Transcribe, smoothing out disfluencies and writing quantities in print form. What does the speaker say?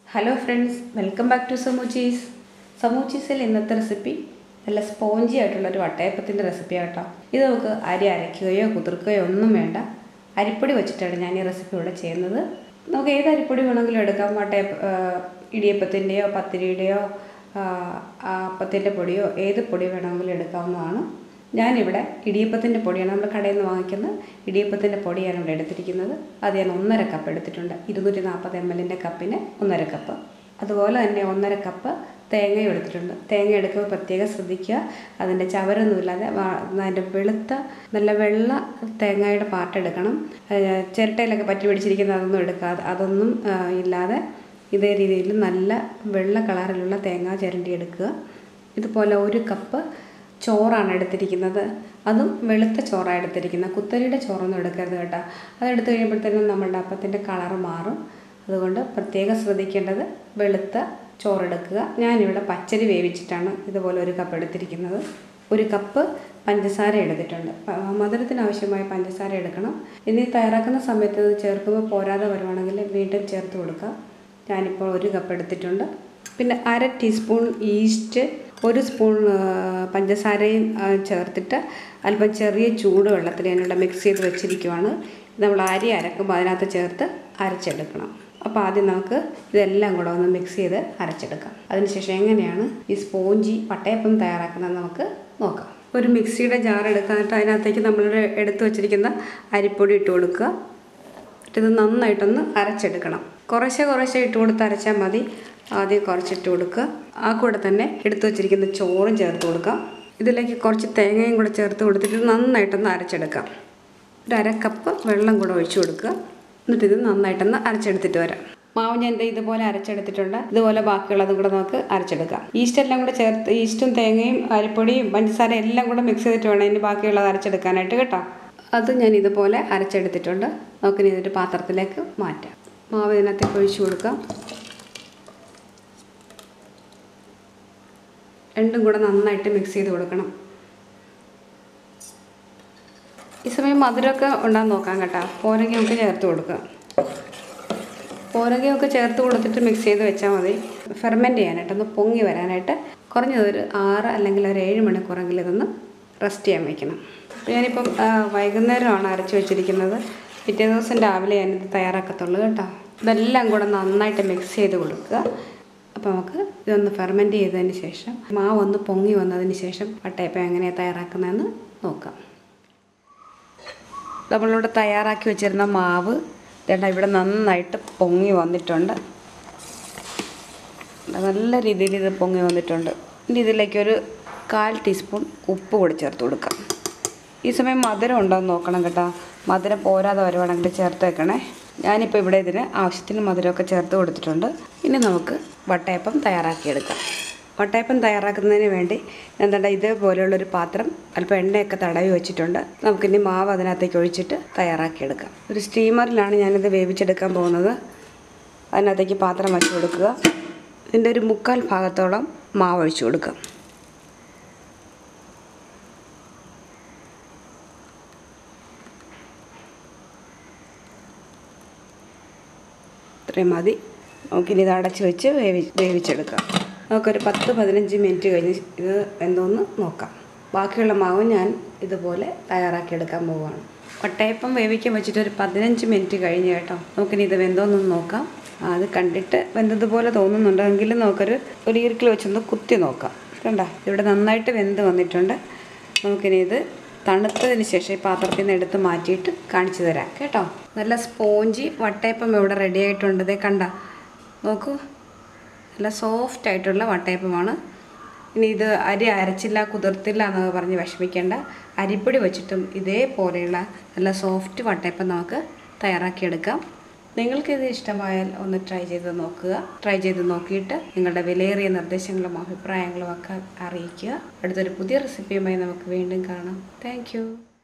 Hello friends, welcome back to Samoochees. സമൂച്ചീസിൽ ഇന്നത്തെ recipe നല്ല സ്പോഞ്ചി ആയിട്ടുള്ളൊരു വട്ടയപ്പത്തിൻ്റെ റെസിപ്പി ആട്ടോ. ഇത് നമുക്ക് അരി അരയ്ക്കുകയോ കുതിർക്കുകയോ ഒന്നും വേണ്ട. അരിപ്പൊടി വെച്ചിട്ടാണ് ഞാൻ ഈ റെസിപ്പി ഇവിടെ ചെയ്യുന്നത്. നമുക്ക് ഏത് അരിപ്പൊടി വേണമെങ്കിലും എടുക്കാം. ഇടിയപ്പത്തിൻ്റെയോ പത്തിരിയുടെയോ അപ്പത്തിൻ്റെ പൊടിയോ ഏത് പൊടി വേണമെങ്കിലും എടുക്കാവുന്നതാണ്. ഞാനിവിടെ ഇടിയപ്പത്തിൻ്റെ പൊടിയാണ്, നമ്മൾ കടയിൽ നിന്ന് വാങ്ങിക്കുന്ന ഇടിയപ്പത്തിൻ്റെ പൊടിയാണ് ഇവിടെ എടുത്തിരിക്കുന്നത്. അത് ഞാൻ 1.5 കപ്പ് എടുത്തിട്ടുണ്ട്. 240 ml കപ്പിന് 1.5 കപ്പ്. അതുപോലെ തന്നെ 1.5 കപ്പ് തേങ്ങയും എടുത്തിട്ടുണ്ട്. തേങ്ങ എടുക്കുമ്പോൾ പ്രത്യേകം ശ്രദ്ധിക്കുക, അതിൻ്റെ ചവരൊന്നുമില്ലാതെ അതിൻ്റെ നല്ല വെള്ള തേങ്ങയുടെ പാർട്ട് എടുക്കണം. ചിരട്ടയിലൊക്കെ പറ്റി പിടിച്ചിരിക്കുന്ന അതൊന്നും ഇല്ലാതെ ഇതേ രീതിയിൽ നല്ല വെള്ള കളറിലുള്ള തേങ്ങ ചിരണ്ടി എടുക്കുക. ഇതുപോലെ 1 കപ്പ് ചോറാണ് എടുത്തിരിക്കുന്നത്. അതും വെളുത്ത ചോറാണ് എടുത്തിരിക്കുന്നത്. കുത്തരിയുടെ ചോറൊന്നും എടുക്കരുത് കേട്ടോ. അതെടുത്ത് കഴിയുമ്പോഴത്തേനും നമ്മളുടെ അപ്പത്തിൻ്റെ കളറ് മാറും. അതുകൊണ്ട് പ്രത്യേകം ശ്രദ്ധിക്കേണ്ടത് വെളുത്ത ചോറെടുക്കുക. ഞാനിവിടെ പച്ചരി വേവിച്ചിട്ടാണ് ഇതുപോലെ 1 കപ്പ് എടുത്തിരിക്കുന്നത്. 1 കപ്പ് പഞ്ചസാര എടുത്തിട്ടുണ്ട്. മധുരത്തിന് ആവശ്യമായ പഞ്ചസാര എടുക്കണം. ഇനി തയ്യാറാക്കുന്ന സമയത്ത് ഇത് ചേർക്കുമ്പോൾ പോരാതെ വരുവാണെങ്കിൽ വീണ്ടും ചേർത്ത് കൊടുക്കുക. ഞാനിപ്പോൾ 1 കപ്പ് എടുത്തിട്ടുണ്ട്. പിന്നെ 1/2 ടീസ്പൂൺ ഈസ്റ്റ്, 1 സ്പൂൺ പഞ്ചസാരയും ചേർത്തിട്ട് അല്പം ചെറിയ ചൂട് വെള്ളത്തിൽ ഞാനിവിടെ മിക്സ് ചെയ്ത് വെച്ചിരിക്കുവാണ്. നമ്മൾ അരി അരക്കുമ്പോൾ അതിനകത്ത് ചേർത്ത് അരച്ചെടുക്കണം. അപ്പോൾ ആദ്യം നമുക്ക് ഇതെല്ലാം കൂടെ ഒന്ന് മിക്സ് ചെയ്ത് അരച്ചെടുക്കാം. അതിനുശേഷം എങ്ങനെയാണ് ഈ സ്പോഞ്ചി വട്ടയപ്പം തയ്യാറാക്കുന്നത് നമുക്ക് നോക്കാം. ഒരു മിക്സിയുടെ ജാർ എടുക്കാനായിട്ട് അതിനകത്തേക്ക് നമ്മൾ എടുത്തു വച്ചിരിക്കുന്ന അരിപ്പൊടി ഇട്ട് കൊടുക്കുക. ഇത് നന്നായിട്ടൊന്ന് അരച്ചെടുക്കണം. കുറേശ്ശെ ഇട്ട് കൊടുത്ത് അരച്ചാൽ മതി. ആദ്യം കുറച്ചിട്ട് കൊടുക്കുക. ആ കൂടെ തന്നെ എടുത്തു വച്ചിരിക്കുന്ന ചോറും ചേർത്ത് കൊടുക്കാം. ഇതിലേക്ക് കുറച്ച് തേങ്ങയും കൂടെ ചേർത്ത് കൊടുത്തിട്ട് നന്നായിട്ടൊന്ന് അരച്ചെടുക്കാം. 1/2 കപ്പ് വെള്ളം കൂടെ ഒഴിച്ചു കൊടുക്കുക. എന്നിട്ട് ഇത് നന്നായിട്ടൊന്ന് അരച്ചെടുത്തിട്ട് വരാം. മാവ് ഞാൻ ഇതുപോലെ അരച്ചെടുത്തിട്ടുണ്ട്. ഇതുപോലെ ബാക്കിയുള്ളതും കൂടെ നമുക്ക് അരച്ചെടുക്കാം. ഈസ്റ്റെല്ലാം കൂടെ ചേർത്ത്, ഈസ്റ്റും തേങ്ങയും അരിപ്പൊടിയും പഞ്ചസാര എല്ലാം കൂടെ മിക്സ് ചെയ്തിട്ട് വേണം ഇനി ബാക്കിയുള്ളത് അരച്ചെടുക്കാനായിട്ട് കേട്ടോ. അത് ഞാൻ ഇതുപോലെ അരച്ചെടുത്തിട്ടുണ്ട്. നമുക്കിനി ഇതൊരു പാത്രത്തിലേക്ക് മാറ്റാം. മാവ് ഇതിനകത്തേക്ക് ഒഴിച്ചു കൊടുക്കാം. രണ്ടും കൂടെ നന്നായിട്ട് മിക്സ് ചെയ്ത് കൊടുക്കണം. ഈ സമയം മധുരമൊക്കെ ഉണ്ടാകാൻ നോക്കാം കേട്ടോ. പോരങ്ങയൊക്കെ ചേർത്ത് കൊടുക്കുക. പോരങ്ങയൊക്കെ ചേർത്ത് കൊടുത്തിട്ട് മിക്സ് ചെയ്ത് വെച്ചാൽ മതി. ഫെർമെൻറ്റ് ചെയ്യാനായിട്ട്, ഒന്ന് പൊങ്ങി വരാനായിട്ട് കുറഞ്ഞതൊരു 6 അല്ലെങ്കിൽ ഒരു 7 മണിക്കൂറെങ്കിലും ഇതൊന്ന് റെസ്റ്റ് ചെയ്യാൻ വയ്ക്കണം. ഞാനിപ്പം വൈകുന്നേരമാണ് അരച്ച് വെച്ചിരിക്കുന്നത്. പിറ്റേ ദിവസം രാവിലെ ഞാനിത് തയ്യാറാക്കത്തുള്ളൂ കേട്ടോ. ഇതെല്ലാം കൂടെ നന്നായിട്ട് മിക്സ് ചെയ്ത് കൊടുക്കുക. അപ്പോൾ നമുക്ക് ഇതൊന്ന് ഫെർമെൻറ്റ് ചെയ്തതിന് ശേഷം മാവ് ഒന്ന് പൊങ്ങി വന്നതിന് ശേഷം വട്ടയപ്പം എങ്ങനെയാണ് തയ്യാറാക്കുന്നതെന്ന് നോക്കാം. നമ്മളിവിടെ തയ്യാറാക്കി വെച്ചിരുന്ന മാവ് ഇവിടെ നന്നായിട്ട് പൊങ്ങി വന്നിട്ടുണ്ട്. നല്ല രീതിയിൽ ഇത് പൊങ്ങി വന്നിട്ടുണ്ട്. ഇനി ഇതിലേക്കൊരു 1/4 ടീസ്പൂൺ ഉപ്പ് കൂടി ചേർത്ത് കൊടുക്കാം. ഈ സമയം മധുരം ഉണ്ടോ എന്ന് നോക്കണം കേട്ടോ. മധുരം പോരാതെ വരുവാണെങ്കിൽ ചേർത്ത് വെക്കണേ. ഞാനിപ്പോൾ ഇവിടെ ഇതിന് ആവശ്യത്തിന് മധുരമൊക്കെ ചേർത്ത് കൊടുത്തിട്ടുണ്ട്. ഇനി നമുക്ക് വട്ടയപ്പം തയ്യാറാക്കിയെടുക്കാം. വട്ടയപ്പം തയ്യാറാക്കുന്നതിന് വേണ്ടി ഞാൻ ഇതേപോലെയുള്ളൊരു പാത്രം അല്പം എണ്ണയൊക്കെ തടവി വെച്ചിട്ടുണ്ട്. നമുക്കിനി മാവ് അതിനകത്തേക്ക് ഒഴിച്ചിട്ട് തയ്യാറാക്കിയെടുക്കാം. ഒരു സ്റ്റീമറിലാണ് ഞാനിത് വേവിച്ചെടുക്കാൻ പോകുന്നത്. അതിനകത്തേക്ക് പാത്രം വെച്ച് കൊടുക്കുക. ഇതിൻ്റെ ഒരു 3/4 ഭാഗത്തോളം മാവ് ഒഴിച്ചു കൊടുക്കാം. ഇത്രയും മതി. നമുക്കിനി ഇത് അടച്ച് വെച്ച് വേവിച്ചെടുക്കാം. നമുക്കൊരു 10-15 മിനിറ്റ് കഴിഞ്ഞ് ഇത് എന്തോന്ന് നോക്കാം. ബാക്കിയുള്ള മാവ് ഞാൻ ഇതുപോലെ തയ്യാറാക്കിയെടുക്കാൻ പോവുകയാണ്. വട്ടയപ്പം വേവിക്കാൻ വെച്ചിട്ട് ഒരു 15 മിനിറ്റ് കഴിഞ്ഞ് കേട്ടോ. നമുക്കിനി ഇത് വെന്തോന്നൊന്ന് നോക്കാം. അത് കണ്ടിട്ട് വെന്തതുപോലെ തോന്നുന്നുണ്ടെങ്കിലും നമുക്കൊരു ഈർക്കിൽ വെച്ചൊന്ന് കുത്തി നോക്കാം. കണ്ടോ, ഇവിടെ നന്നായിട്ട് വെന്ത് വന്നിട്ടുണ്ട്. നമുക്കിനി ഇത് തണുത്തതിന് ശേഷം ഈ പാത്രത്തിൽ നിന്ന് എടുത്ത് മാറ്റിയിട്ട് കാണിച്ചു തരാം കേട്ടോ. നല്ല സ്പോഞ്ചി വട്ടയപ്പം ഇവിടെ റെഡി ആയിട്ടുണ്ട്. ഇതേ കണ്ട, നോക്കൂ, നല്ല സോഫ്റ്റ് ആയിട്ടുള്ള വട്ടയപ്പമാണ്. ഇനി ഇത് അരി അരച്ചില്ല കുതിർത്തില്ല എന്നൊക്കെ പറഞ്ഞ് വിഷമിക്കേണ്ട. അരിപ്പൊടി വെച്ചിട്ടും ഇതേപോലെയുള്ള നല്ല സോഫ്റ്റ് വട്ടയപ്പം നമുക്ക് തയ്യാറാക്കിയെടുക്കാം. നിങ്ങൾക്കിത് ഇഷ്ടമായാൽ ഒന്ന് ട്രൈ ചെയ്ത് നോക്കുക. ട്രൈ ചെയ്ത് നോക്കിയിട്ട് നിങ്ങളുടെ വിലയേറിയ നിർദ്ദേശങ്ങളും അഭിപ്രായങ്ങളും ഒക്കെ അറിയിക്കുക. അടുത്തൊരു പുതിയ റെസിപ്പിയുമായി നമുക്ക് വീണ്ടും കാണാം. താങ്ക്